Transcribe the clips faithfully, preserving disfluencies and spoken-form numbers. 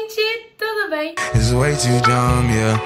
gente, tudo bem? It's way too dumb, yeah.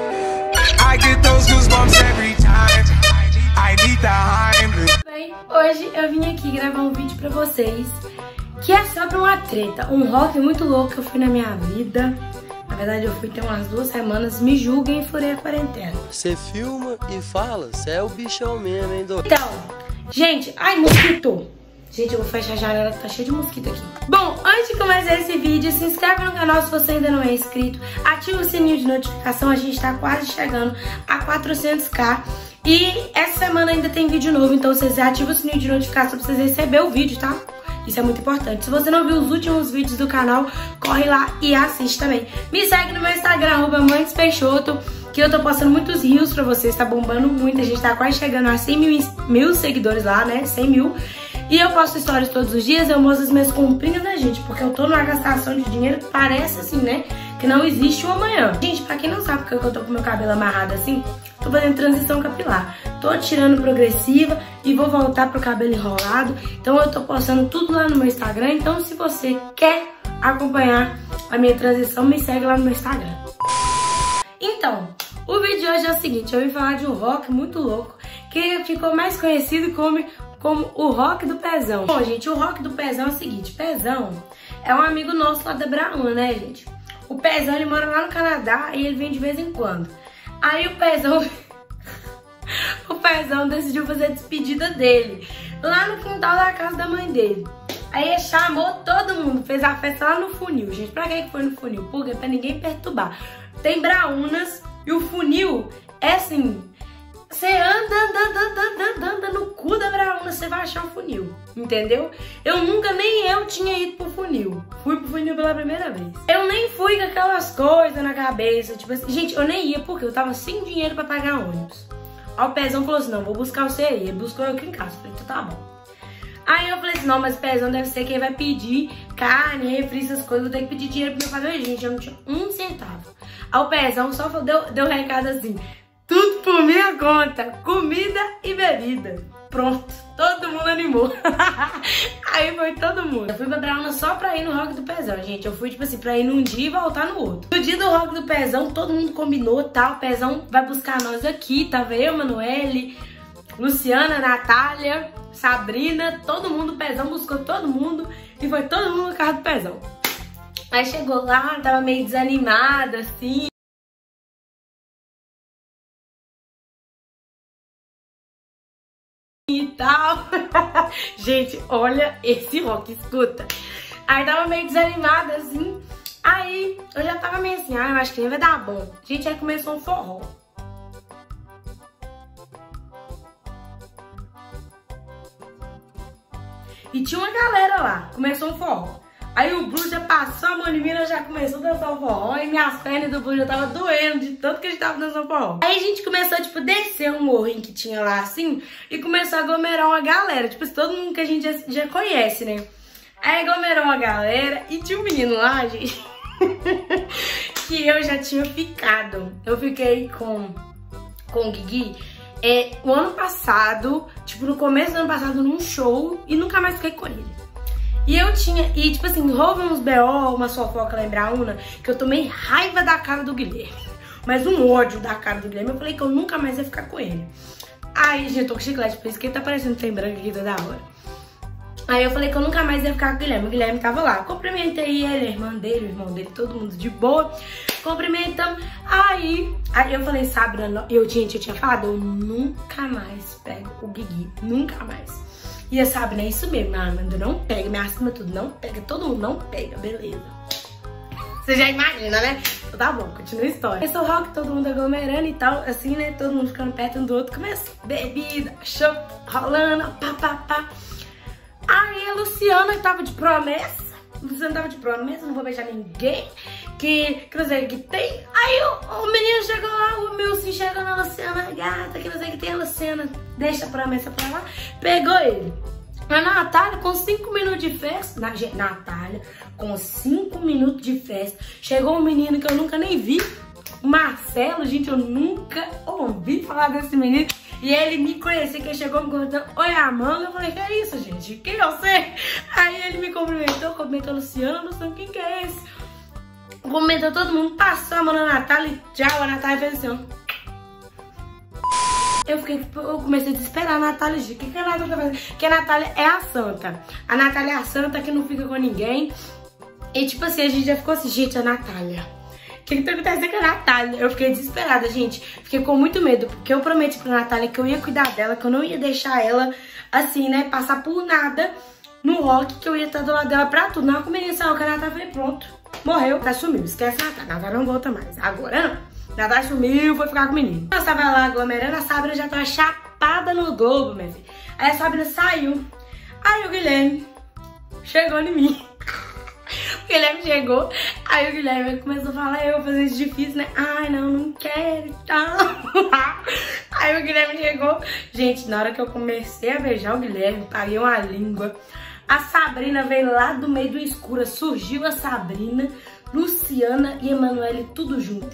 I get those goosebumps every time. I need the Heimlich. Bem, hoje eu vim aqui gravar um vídeo pra vocês que é sobre uma treta, um rock muito louco que eu fui na minha vida. Na verdade eu fui ter umas duas semanas, me julguem e furei a quarentena. Você filma e fala, você é o bichão mesmo, hein, Dô? Então, gente, ai, mosquito. Gente, eu vou fechar a janela que tá cheio de mosquito aqui. Bom, antes de começar esse vídeo, se inscreve no canal se você ainda não é inscrito. Ativa o sininho de notificação, a gente tá quase chegando a quatrocentos k. E essa semana ainda tem vídeo novo, então vocês ativam o sininho de notificação pra vocês receberem o vídeo, tá? Isso é muito importante. Se você não viu os últimos vídeos do canal, corre lá e assiste também. Me segue no meu Instagram, arroba Mandes Peixoto, que eu tô postando muitos reels pra vocês, tá bombando muito. A gente tá quase chegando a cem mil, mil seguidores lá, né? cem mil. E eu posto stories todos os dias, eu mostro as minhas comprinhas da gente, porque eu tô numa gastação de dinheiro que parece assim, né? Que não existe um amanhã. Gente, pra quem não sabe porque eu tô com meu cabelo amarrado assim, tô fazendo transição capilar. Tô tirando progressiva e vou voltar pro cabelo enrolado. Então eu tô postando tudo lá no meu Instagram. Então se você quer acompanhar a minha transição, me segue lá no meu Instagram. Então, o vídeo de hoje é o seguinte, eu vim falar de um rock muito louco, que ficou mais conhecido como, como o rock do Pezão. Bom, gente, o rock do Pezão é o seguinte, Pezão é um amigo nosso lá da Brauna, né, gente? O Pezão, ele mora lá no Canadá e ele vem de vez em quando. Aí o Pezão... o Pezão decidiu fazer a despedida dele lá no quintal da casa da mãe dele. Aí ele chamou todo mundo, fez a festa lá no funil. Gente, pra que foi no funil? Porque pra ninguém perturbar. Tem braunas e o funil é assim... Você anda, anda, anda, anda, anda, anda no cu da brauna, você vai achar o funil, entendeu? Eu nunca, nem eu tinha ido pro funil. Fui pro funil pela primeira vez. Eu nem fui com aquelas coisas na cabeça, tipo assim... Gente, eu nem ia porque eu tava sem dinheiro pra pagar ônibus. Aí o Pezão falou assim, não, vou buscar você aí. Ele buscou eu aqui em casa. Eu falei, então tá bom. Aí eu falei assim, não, mas o Pezão deve ser quem vai pedir carne, refri, essas coisas. Vou ter que pedir dinheiro pra meu fazer. Gente, eu não tinha um centavo. Aí o Pezão só deu, deu um recado assim... Tudo por minha conta, comida e bebida. Pronto, todo mundo animou. Aí foi todo mundo. Eu fui pra Brauna só pra ir no rock do Pezão, gente. Eu fui, tipo assim, pra ir num dia e voltar no outro. No dia do rock do Pezão, todo mundo combinou, tá? O Pezão vai buscar nós aqui, tava eu, Manoele, Luciana, Natália, Sabrina, todo mundo, o Pezão buscou todo mundo e foi todo mundo no carro do Pezão. Aí chegou lá, tava meio desanimada, assim. E tal. Gente, olha esse rock, escuta. Aí tava meio desanimada assim. Aí eu já tava meio assim, ah, eu acho que nem vai dar bom. Gente, aí começou um forró. E tinha uma galera lá, começou um forró. Aí o Bruno já passou a mão em mim, eu já começou a dançar o forró. E minhas pernas do Bruno já tava doendo de tanto que a gente tava dançando forró. Aí a gente começou, tipo, descer um morrinho que tinha lá, assim, e começou a aglomerar uma galera. Tipo, todo mundo que a gente já, já conhece, né? Aí aglomerou uma galera e tinha um menino lá, gente, que eu já tinha ficado. Eu fiquei com, com o Guigui é, o ano passado, tipo, no começo do ano passado, num show, e nunca mais fiquei com ele. E eu tinha, e tipo assim, houve uns B O, uma fofoca lá em Brauna, que eu tomei raiva da cara do Guilherme. Mas um ódio da cara do Guilherme, eu falei que eu nunca mais ia ficar com ele. Aí, gente, eu tô com chiclete, por isso que ele tá parecendo trem branco aqui toda hora. Aí eu falei que eu nunca mais ia ficar com o Guilherme, o Guilherme tava lá. Cumprimentei ele, a irmã dele, o irmão dele, todo mundo de boa. Cumprimentamos. Aí, aí eu falei, sabe, eu, gente, eu tinha falado, eu nunca mais pego o Guigui, nunca mais. E a Sabrina, é isso mesmo, a Amanda não pega, minha acima tudo não pega, todo mundo não pega, beleza. Você já imagina, né? Tá bom, continua a história. Começou o rock, todo mundo aglomerando e tal, assim, né? Todo mundo ficando perto um do outro, começa bebida, show, rolando, pá, pá, pá. Aí a Luciana tava de promessa, a Luciana tava de promessa, não vou beijar ninguém, que, que não sei o que tem. Aí o, o menino chegou lá, o Milson chegou na Luciana, gata, que não sei o que tem, a Luciana deixa a promessa pra lá, pegou ele. A Natália, com cinco minutos de festa, na, Natália, com cinco minutos de festa, chegou um menino que eu nunca nem vi, o Marcelo, gente, eu nunca ouvi falar desse menino. E ele me conhecia, que ele chegou me contando, oi, Amanda. Eu falei, que é isso, gente? Quem eu sei? Aí ele me cumprimentou, cumprimentou a Luciana, não sei quem que é esse. Comentou todo mundo, passou a mão na Natália e tchau, a Natália fez assim, ó. Eu, fiquei, eu comecei a desesperar a Natália. O que, que a Natália tá fazendo? Porque a Natália é a santa. A Natália é a santa que não fica com ninguém. E tipo assim, a gente já ficou assim, gente, a Natália. O que, que tá acontecendo com a Natália? Eu fiquei desesperada, gente. Fiquei com muito medo, porque eu prometi pra Natália que eu ia cuidar dela, que eu não ia deixar ela, assim, né, passar por nada no rock, que eu ia estar do lado dela pra tudo. Não, começou isso, que a Natália foi pronto. Morreu, tá sumiu. Esquece a Natália. A Natália não volta mais. Agora não. Natália sumiu, foi ficar com o menino. Eu tava lá aglomerando, a Sabrina já tava chapada no Globo, minha filha. Aí a Sabrina saiu. Aí o Guilherme chegou em mim. O Guilherme chegou, aí o Guilherme começou a falar, eu vou fazer isso difícil, né? Ai, não, não quero e tal. Aí o Guilherme chegou. Gente, na hora que eu comecei a beijar o Guilherme, paguei uma língua. A Sabrina veio lá do meio do escuro. Surgiu a Sabrina, Luciana e Emanuele, tudo junto.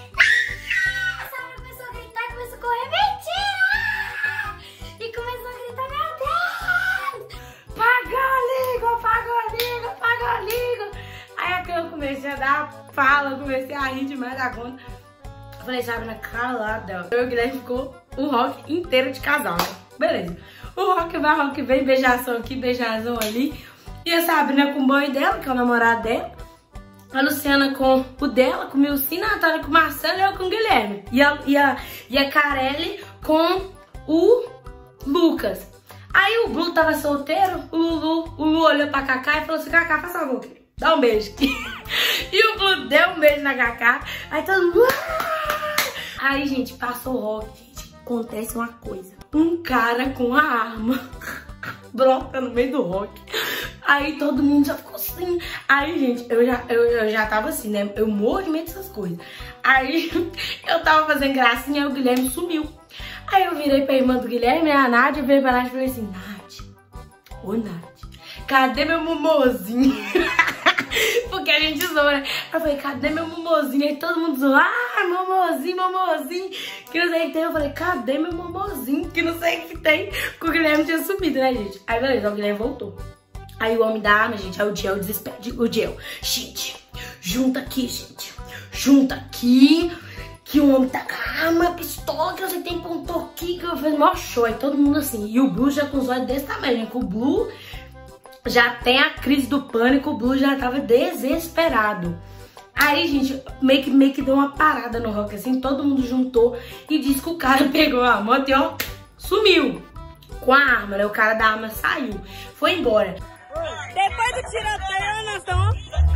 Eu comecei a dar fala, comecei a rir demais da conta. Eu falei, Sabrina, calada. Eu e o Guilherme ficou o rock inteiro de casal, né? Beleza. O rock vai, o rock vem, beijação aqui, beijação ali. E a Sabrina com o boy dela, que é o namorado dela. A Luciana com o dela, com o Milcina, a Natália com o Marcelo e eu com o Guilherme. E a, e a, e a Carelli com o Lucas. Aí o Blue tava solteiro, o Lulu, o Lu olhou pra Cacá e falou assim, Cacá, faz favor, querido. Dá um beijo aqui. E o Blue deu um beijo na Cacá. Aí todo mundo... Aí, gente, passou o rock. Gente, acontece uma coisa. Um cara com a arma brota no meio do rock. Aí todo mundo já ficou assim. Aí, gente, eu já, eu, eu já tava assim, né? Eu morro de medo dessas coisas. Aí eu tava fazendo gracinha e o Guilherme sumiu. Aí eu virei pra irmã do Guilherme, a Nádia, eu virei pra Nádia e falei assim, Nádia, ô Nádia, cadê meu momozinho? Porque a gente zoa, né? Eu falei, cadê meu momozinho? Aí todo mundo zoou, ah, momozinho, momozinho, que não sei o que tem. Eu falei, cadê meu momozinho? Que não sei o que tem. Porque o Guilherme tinha sumido, né, gente? Aí, beleza, o Guilherme voltou. Aí o homem da arma, gente, aí o Diel desespera. O Diel, gente, junta aqui, gente. Junta aqui, que o homem tá com a arma, pistola, que você tem ponto aqui, que eu fiz maior show. Aí todo mundo assim. E o Blue já com os olhos desse tamanho, gente. O Blue já tem a crise do pânico, o Blue já tava desesperado. Aí, gente, meio que, meio que deu uma parada no rock, assim, todo mundo juntou e disse que o cara pegou a moto e, ó, sumiu com a arma, né? O cara da arma saiu, foi embora. Depois do tiroteio, nós estamos...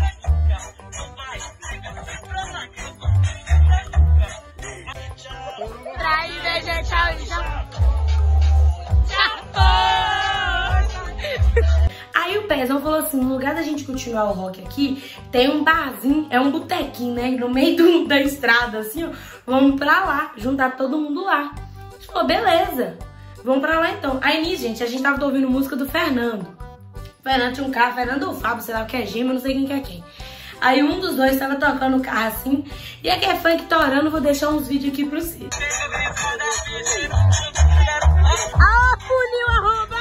Trai, beijo, tchau, tchau. Aí o Pezão falou assim, no lugar da gente continuar o rock aqui, tem um barzinho, é um botequinho, né? No meio do, da estrada, assim, ó. Vamos pra lá, juntar todo mundo lá. A gente falou, beleza, vamos pra lá então. Aí nisso, gente, a gente tava ouvindo música do Fernando. O Fernando tinha um carro, Fernando ou Fábio, sei lá o que é gema, não sei quem que é quem. Aí um dos dois tava tocando o carro assim, e aqui é funk torando, vou deixar uns vídeos aqui pro Cid. Ah, funil, arroba!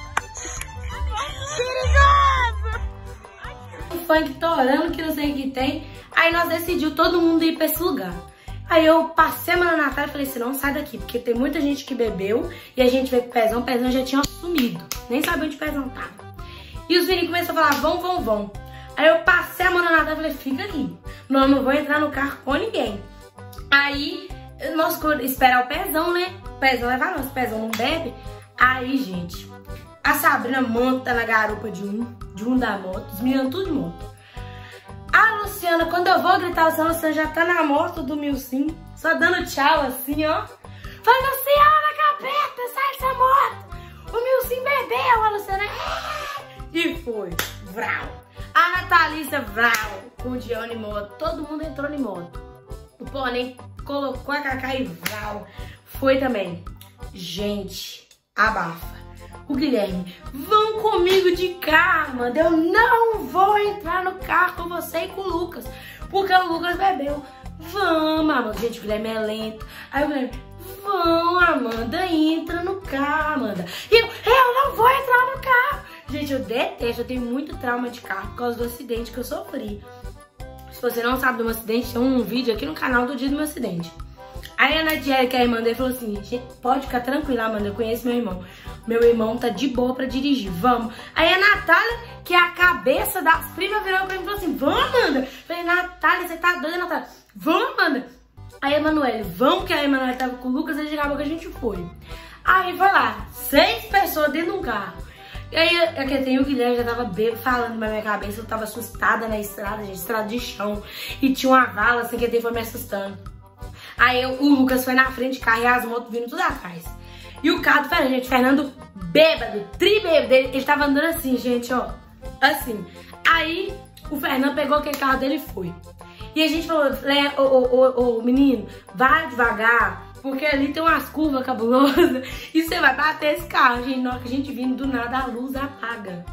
Perigoso! O funk torando, que não sei o que tem. Aí nós decidimos todo mundo ir pra esse lugar. Aí eu passei a mão na Natália e falei assim, não, sai daqui, porque tem muita gente que bebeu e a gente veio pro Pezão, o Pezão já tinha sumido. Nem sabia onde o Pezão tava. E os meninos começaram a falar, vão, vão, vão. Aí eu passei a mão na Natália e falei, fica aqui. Não, não vou entrar no carro com ninguém. Aí, nós esperar o Pezão, né? O Pezão levar nós, o Pezão não bebe. Aí, gente, a Sabrina monta na garupa de um, de um da moto, os meninos tudo de moto. A Luciana, quando eu vou gritar, a Luciana já tá na moto do Milcim, só dando tchau assim, ó. Fala, Luciana, capeta, sai dessa moto. O Milcim bebeu, a Luciana, é. E foi, vrau. A Natalícia, vrau, com o Dione moto, todo mundo entrou em moto. O Pônei colocou a Cacá e vrau, foi também. Gente, abafa. O Guilherme, vão comigo de carro, mano. Eu não vou entrar no carro com você e com o Lucas, porque o Lucas bebeu. Vamos, Amanda. Gente, o Guilherme é lento. Aí o Guilherme, vão, Amanda, entra no carro, Amanda. E eu, eu não vou entrar no carro. Gente, eu detesto, eu tenho muito trauma de carro por causa do acidente que eu sofri. Se você não sabe do meu acidente, tem um vídeo aqui no canal do dia do meu acidente. Aí a Nadiele, que é a irmã dele, falou assim, pode ficar tranquila, Amanda, eu conheço meu irmão. Meu irmão tá de boa pra dirigir, vamos. Aí a Natália, que é a cabeça das primas, virou pra mim e falou assim, vamos, Amanda. Eu falei, Natália, você tá doida, Natália? Vamos, Amanda. Aí a Emanuele, vamos, que a Emanuele tava com o Lucas, e acabou que a gente foi. Aí foi lá, seis pessoas dentro de um carro. E aí, aqui tem o Guilherme, já tava bêbado, falando na minha cabeça, eu tava assustada na estrada, gente, estrada de chão. E tinha uma vala, assim, que ele foi me assustando. Aí eu, o Lucas foi na frente de carro e as motos vindo tudo atrás. E o carro do Fernando, gente, Fernando bêbado, tri bêbado, ele, ele tava andando assim, gente, ó, assim. Aí o Fernando pegou aquele carro dele e foi. E a gente falou, ô, ô, ô, ô, menino, vai devagar, porque ali tem umas curvas cabulosas e você vai bater esse carro, gente. Na hora que a gente vindo do nada, a luz apaga.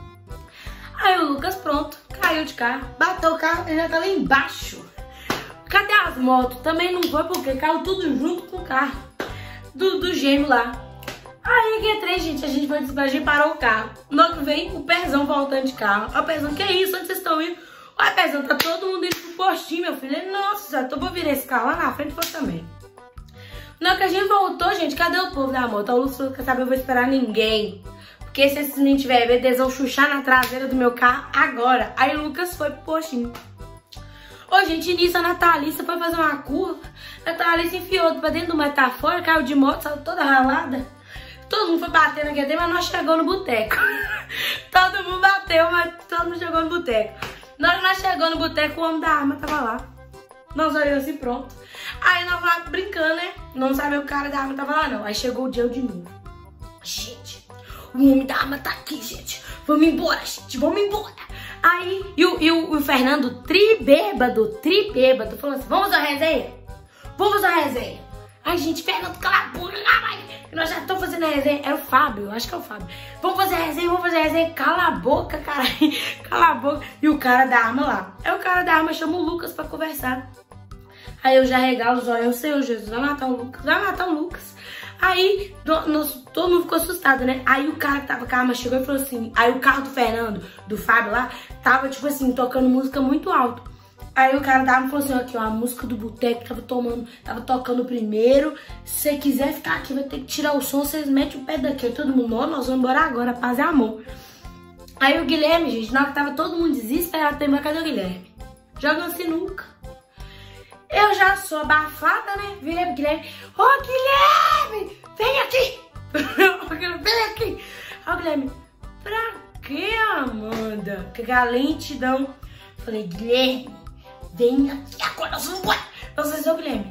Aí o Lucas, pronto, caiu de carro, bateu o carro, ele já tava embaixo. Cadê as motos? Também não foi porque caiu tudo junto com o carro do, do gêmeo lá. Aí que é três, gente, a gente foi desbaixar e parou o carro. No que vem o Pezão voltando de carro. Ó, Pezão, que isso? Onde vocês estão indo? Ó, Pezão, tá todo mundo indo pro postinho, meu filho. Ele, nossa, já tô pra virar esse carro lá na frente, foi também. No que a gente voltou, gente, cadê o povo da moto? O Lúcio falou, quer saber, eu vou esperar ninguém. Porque se esses meninos tiverem medo, eles vão chuchar na traseira do meu carro agora. Aí o Lucas foi pro postinho. Ô, gente, nisso a Natalícia foi fazer uma curva. A Natalícia enfiou pra dentro do metafora, caiu de moto, saiu toda ralada. Todo mundo foi batendo aqui, mas nós chegamos no boteco. Todo mundo bateu, mas todo mundo chegou no boteco. Na hora que nós chegamos no boteco, o homem da arma tava lá. Nós olhamos assim, pronto. Aí nós lá brincando, né? Não sabia o cara da arma tava lá, não. Aí chegou o dia de novo. Gente, o homem da arma tá aqui, gente. Vamos embora, gente, vamos embora. Aí, e o, e o, o Fernando, tri bêbado, tri bêbado, falou assim, vamos fazer uma resenha? Vamos fazer uma resenha. Ai, gente, Fernando, cala a boca, nós já estamos fazendo a resenha. Era o Fábio, acho que é o Fábio. Vamos fazer a resenha, vamos fazer a resenha. Cala a boca, caralho, cala a boca. E o cara da arma lá. Aí o cara da arma chama o Lucas pra conversar. Aí eu já regalo os olhos, eu sei, Jesus, vai matar o Lucas, vai matar o Lucas. Aí, do, no, todo mundo ficou assustado, né? Aí o cara que tava com a arma chegou e falou assim... Aí o carro do Fernando, do Fábio lá, tava, tipo assim, tocando música muito alto. Aí o cara da arma falou assim, ó, aqui, ó, a música do boteco tava tomando, tava tocando primeiro. Se você quiser ficar aqui, vai ter que tirar o som, vocês metem o pé daqui. Aí todo mundo, ó, nós vamos embora agora, paz e amor. Aí o Guilherme, gente, na hora que tava todo mundo desesperado, tem mais, cadê o Guilherme? Jogando sinuca. Eu já sou abafada, né? Virei pro Guilherme. Ô, Guilherme, vem aqui. Vem aqui. Ó, Guilherme, pra que, Amanda? Que a lentidão. Falei, Guilherme, vem aqui agora, nós vamos embora. Nossa, seu Guilherme.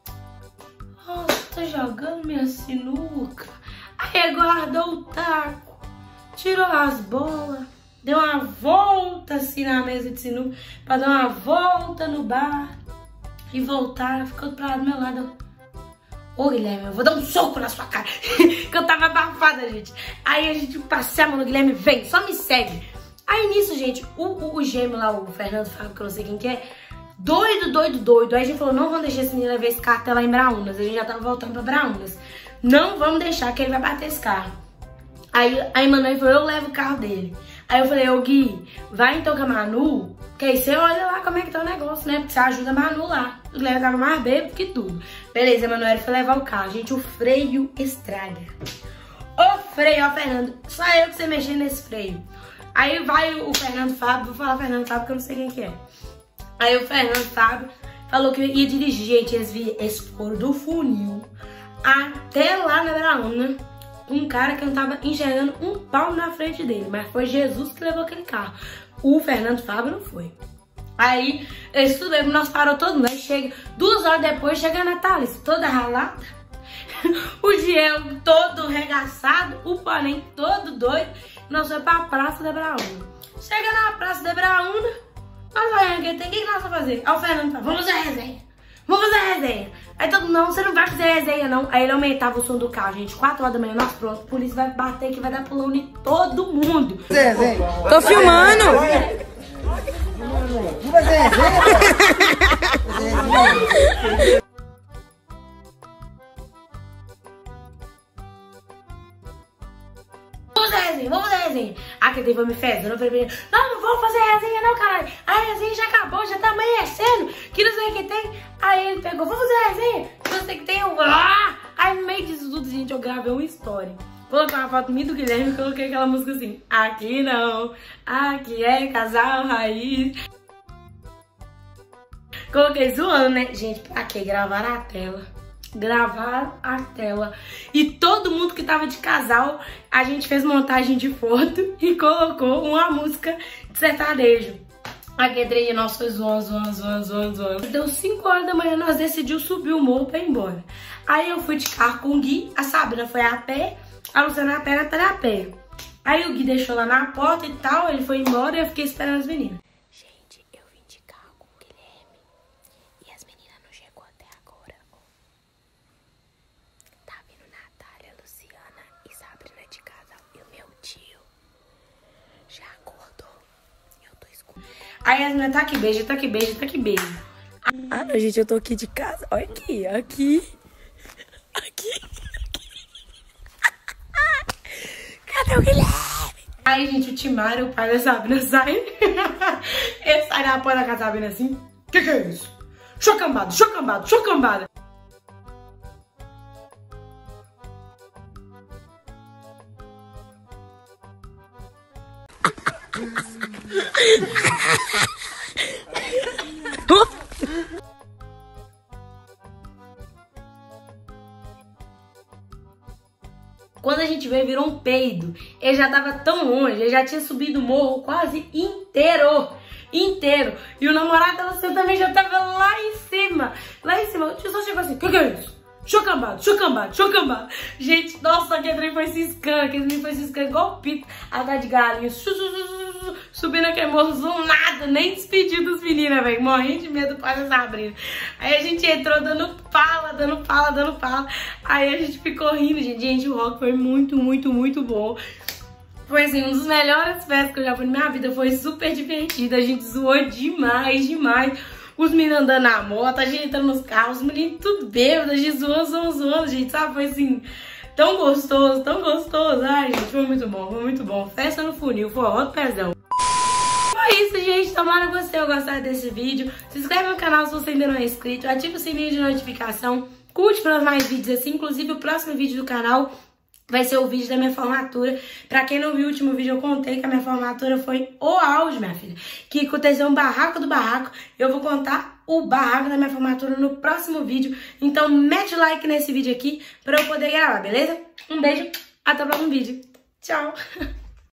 Nossa, tá jogando minha sinuca. Aí guardou o taco, tirou as bolas, deu uma volta assim na mesa de sinuca, pra dar uma volta no bar. E voltar, ficou pra lá do meu lado. Ô, Guilherme, eu vou dar um soco na sua cara. Que eu tava abafada, gente. Aí a gente passei a mão no Guilherme, vem, só me segue. Aí nisso, gente, o, o, o gêmeo lá, o Fernando Fábio, que eu não sei quem que é, doido, doido, doido. Aí a gente falou, não vamos deixar esse menino levar esse carro até lá em Braunas. A gente já tava voltando pra Braunas. Não vamos deixar que ele vai bater esse carro. Aí a Emanuele falou, eu levo o carro dele. Aí eu falei, ô Gui, vai então com a Manu, que aí você olha lá como é que tá o negócio, né? Porque você ajuda a Manu lá. O Guilherme tava mais bêbado que tudo. Beleza, a Emanuele foi levar o carro. Gente, o freio estraga. O freio, ó, Fernando, só eu que você mexer nesse freio. Aí vai o Fernando Fábio, vou falar Fernando Fábio porque eu não sei quem que é. Aí o Fernando Fábio falou que ia dirigir, gente, eles, eles foram do funil até lá na Brauna. Um cara que não tava enxergando um pau na frente dele, mas foi Jesus que levou aquele carro. O Fernando Fábio não foi. Aí, eles tudo bem, nós parou todo mundo. Aí chega, duas horas depois, chega a Natália, toda ralada. O Diego todo regaçado, o Panem todo doido. Nós vamos pra Praça da Brauna. Chega na Praça da Brauna, nós olhando quem tem, o que nós vamos fazer? Aí o Fernando fala, vamos fazer a resenha. Vamos fazer a resenha. Aí todo mundo, não, você não vai fazer a resenha, não. Aí ele aumentava o som do carro, gente. quatro horas da manhã, nós pronto. A polícia vai bater que vai dar pulão em todo mundo. Tô filmando. Vamos fazer a resenha. Vamos fazer a resenha, vamos fazer a resenha. Ah, que teve me fez. Eu não falei, não, não vamos fazer a resenha, não, caralho. A resenha já acabou, já tá amanhecendo. sei o que tem. Aí ele pegou, vamos fazer a resenha. Eu sei que tem, eu ah! Aí no meio disso tudo, gente, eu gravei uma história. Coloquei uma foto minha do Guilherme e coloquei aquela música assim. Aqui não, aqui é casal raiz. Coloquei zoando, né? Gente, pra que gravar a tela? Gravar a tela. E todo mundo que tava de casal, a gente fez montagem de foto e colocou uma música de sertanejo. Aqui três de nós foi zoando, zoando, zoando, zoando, zoando. Deu cinco horas da manhã, nós decidimos subir o morro pra ir embora. Aí eu fui de carro com o Gui, a Sabrina foi a pé, a Luciana a pé, a Natália a pé. Aí o Gui deixou lá na porta e tal, ele foi embora e eu fiquei esperando as meninas. Gente, eu vim de carro com o Guilherme e as meninas não chegou até agora. Tá vindo Natália, Luciana e Sabrina de casal e o meu tio já acordou. Eu tô escuro. Aí as meninas, tá aqui beijo, tá aqui beijo, tá aqui beijo. Ah, não, gente, eu tô aqui de casa. Olha aqui, aqui. Aqui. Cadê o Guilherme? Aí, gente, o Timário, o pai da Sabrina, sai. Ele sai na porta da casa da Sabrina assim. Que que é isso? Chocambado, chocambado, chocambado. Quando a gente veio, virou um peido. Ele já tava tão longe, ele já tinha subido o morro quase inteiro. Inteiro. E o namorado da Luciana também já tava lá em cima. Lá em cima. O tio só chegou assim, o que, que é isso? Chocambado, chocambado, chocambado. Gente, nossa, aquele trem foi ciscando, aquele trem foi ciscando igual o pico atrás de galinha. Subindo aquele morro, zoom, nada, nem despediu dos meninos, velho. Morrendo de medo do pai da Sabrina. Aí a gente entrou dando pala, dando pala, dando pala. Aí a gente ficou rindo, gente. Gente, o rock foi muito, muito, muito bom. Foi assim, um dos melhores festas que eu já fui na minha vida. Foi super divertido, a gente zoou demais, demais. Os meninos andando na moto, a gente entrando nos carros, os meninos tudo bêbados, a gente zoando, zoando, zoando, gente, sabe? Foi assim, tão gostoso, tão gostoso. Ai, gente, foi muito bom, foi muito bom. Festa no funil, forró do pezão. Foi isso, gente. Tomara que você tenha gostado desse vídeo. Se inscreve no canal se você ainda não é inscrito. Ativa o sininho de notificação. Curte para mais vídeos assim. Inclusive, o próximo vídeo do canal vai ser o vídeo da minha formatura. Pra quem não viu o último vídeo, eu contei que a minha formatura foi o auge, minha filha. Que aconteceu um barraco do barraco. Eu vou contar o barraco da minha formatura no próximo vídeo. Então, mete o like nesse vídeo aqui pra eu poder gravar, beleza? Um beijo, até o próximo vídeo. Tchau!